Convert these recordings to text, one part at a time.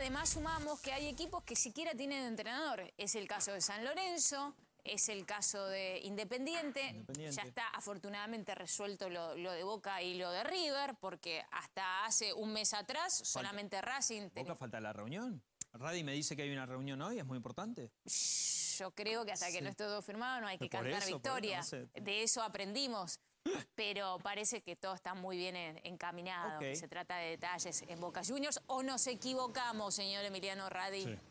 además sumamos que hay equipos que siquiera tienen entrenador. Es el caso de San Lorenzo, es el caso de Independiente. Ya está afortunadamente resuelto lo de Boca y lo de River, porque hasta hace un mes atrás solamente Racing... ¿Boca falta la reunión? Radi me dice que hay una reunión hoy, es muy importante. Yo creo que hasta que no esté todo firmado no hay que cantar victoria. No sé. De eso aprendimos. Pero parece que todo está muy bien encaminado. Okay. Se trata de detalles en Boca Juniors. ¿O nos equivocamos, señor Emiliano Radi? Sí.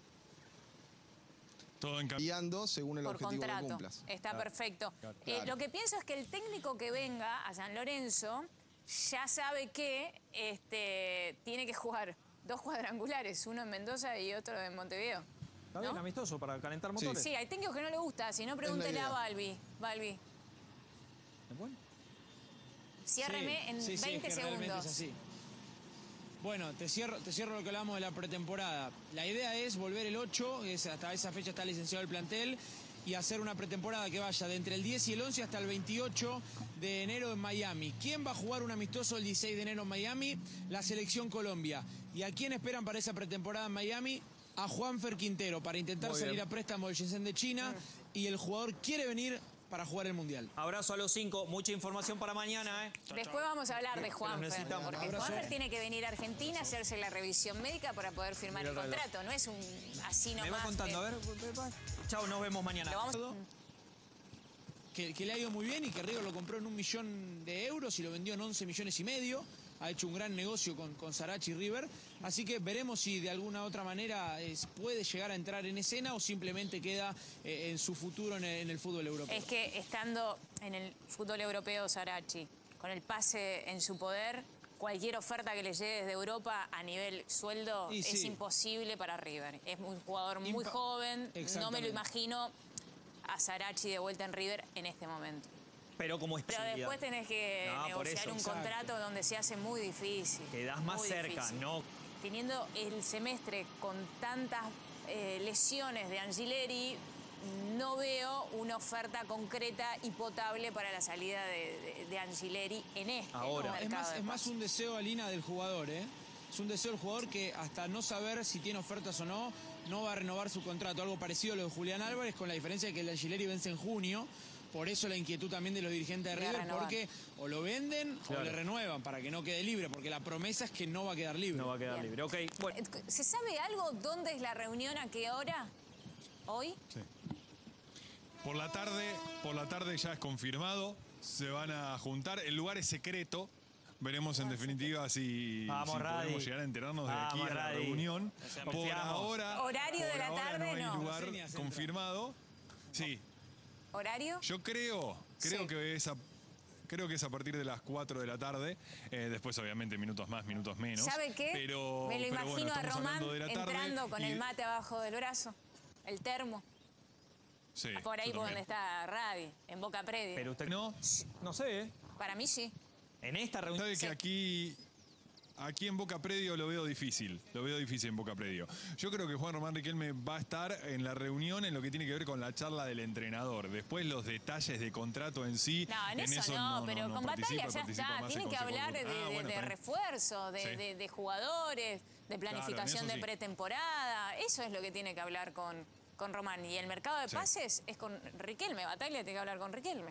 Todo encaminando según el por objetivo contrato. Que cumplas. Está perfecto. Claro. Lo que pienso es que el técnico que venga a San Lorenzo ya sabe que tiene que jugar 2 cuadrangulares, uno en Mendoza y otro en Montevideo. Está bien, amistoso para calentar motores. Sí, hay técnicos que no le gusta, si no pregúntele a Balbi. Bueno. Ciérreme en 20 segundos. Es así. Bueno, te cierro lo que hablamos de la pretemporada. La idea es volver el 8, hasta esa fecha está licenciado el plantel, y hacer una pretemporada que vaya de entre el 10 y el 11 hasta el 28 de enero en Miami. ¿Quién va a jugar un amistoso el 16 de enero en Miami? La Selección Colombia. ¿Y a quién esperan para esa pretemporada en Miami? A Juanfer Quintero, para intentar salir a préstamo del Shenzhen de China, y el jugador quiere venir para jugar el Mundial. Abrazo a los 5, mucha información para mañana. Después vamos a hablar de Juanfer, porque Juanfer tiene que venir a Argentina a hacerse la revisión médica para poder firmar el contrato. No es un así nomás. Me va contando, a ver. Chao, nos vemos mañana. Que le ha ido muy bien y que River lo compró en 1 millón de euros y lo vendió en 11 millones y medio. Ha hecho un gran negocio con Sarachi y River. Así que veremos si de alguna otra manera puede llegar a entrar en escena o simplemente queda en su futuro en el fútbol europeo. Es que estando en el fútbol europeo Sarachi, con el pase en su poder, cualquier oferta que le llegue desde Europa a nivel sueldo es imposible para River. Es un jugador muy joven, no me lo imagino a Sarachi de vuelta en River en este momento. Pero como Pero después tenés que negociar un contrato donde se hace muy difícil. Quedás más cerca, ¿no? Teniendo el semestre con tantas lesiones de Angileri, no veo una oferta concreta y potable para la salida de Angileri en este mercado. Es más un deseo, Alina, del jugador, ¿eh? Es un deseo del jugador que hasta no saber si tiene ofertas o no va a renovar su contrato. Algo parecido a lo de Julián Álvarez, con la diferencia de que el Angileri vence en junio. Por eso la inquietud también de los dirigentes de River, porque o lo venden o le renuevan para que no quede libre, porque la promesa es que no va a quedar libre. No va a quedar libre, ok. Bueno. ¿Se sabe algo? ¿Dónde es la reunión? ¿A qué hora? ¿Hoy? Sí. Por la tarde ya es confirmado, se van a juntar, el lugar es secreto. Veremos en definitiva si podemos llegar a enterarnos de aquí a la reunión. Por ahora, ¿horario de la tarde? No hay lugar confirmado. Sí. ¿Horario? Yo creo que es a partir de las 4 de la tarde. Después, obviamente, minutos más, minutos menos. ¿Sabe qué? Me lo imagino a Román entrando con el mate abajo del brazo, el termo. Sí. Por ahí por donde está Radi, en Boca Predio. Pero usted no sé, ¿eh? Para mí sí. En esta reunión... Sabe que aquí en Boca Predio lo veo difícil. Lo veo difícil en Boca Predio. Yo creo que Juan Román Riquelme va a estar en la reunión en lo que tiene que ver con la charla del entrenador. Después los detalles de contrato en sí. No, en eso no, pero con Batalla ya está. Tiene que hablar de refuerzo, de jugadores, de planificación de pretemporada. Eso es lo que tiene que hablar con Román. Y el mercado de pases es con Riquelme. Batalla tiene que hablar con Riquelme.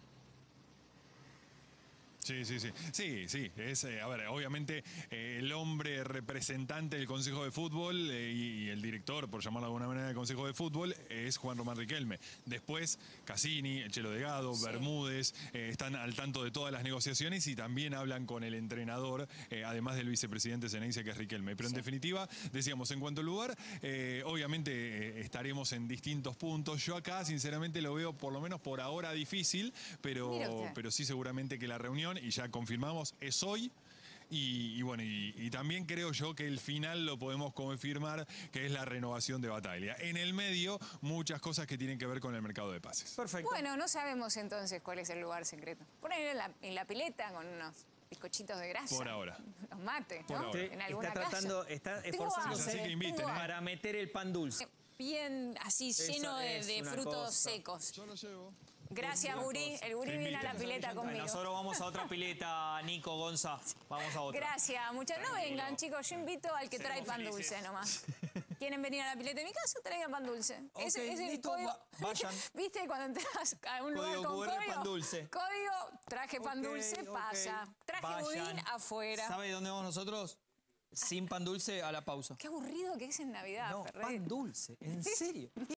Sí. Es, a ver, obviamente el hombre representante del Consejo de Fútbol y el director, por llamarlo de alguna manera, del Consejo de Fútbol es Juan Román Riquelme. Después, Cassini, el Chelo Delgado, Bermúdez, están al tanto de todas las negociaciones y también hablan con el entrenador, además del vicepresidente Ceneice, que es Riquelme. Pero en definitiva, decíamos, en cuanto al lugar, obviamente estaremos en distintos puntos. Yo acá, sinceramente, lo veo por lo menos por ahora difícil, pero sí seguramente que la reunión, y ya confirmamos, es hoy. Y bueno, y también creo yo que el final lo podemos confirmar, que es la renovación de Bataglia. En el medio, muchas cosas que tienen que ver con el mercado de pases. Perfecto. Bueno, no sabemos entonces cuál es el lugar secreto. Por ahí en la pileta con unos bizcochitos de grasa. Por ahora. Los mates, ¿no? Ahora. En alguna está esforzándose para meter el pan dulce. Bien así, lleno de frutos secos. Yo lo llevo. Gracias, Guri. El Guri viene a la pileta conmigo. Nosotros vamos a otra pileta, Nico, Gonza. Vamos a otra. Gracias, muchachos. No vengan, chicos. Yo invito al que trae pan dulce nomás. ¿Quieren venir a la pileta de mi casa? Traigan pan dulce. Ok, Ese es el listo, código. vayan. ¿Viste? Cuando entras a un lugar Código con QR, código. pan dulce. Código, traje pan dulce, pasa. Traje Vayan. budín afuera. ¿Sabe dónde vamos nosotros? Sin pan dulce a la pausa. Qué aburrido que es en Navidad, No, Ferrer. pan dulce, en serio.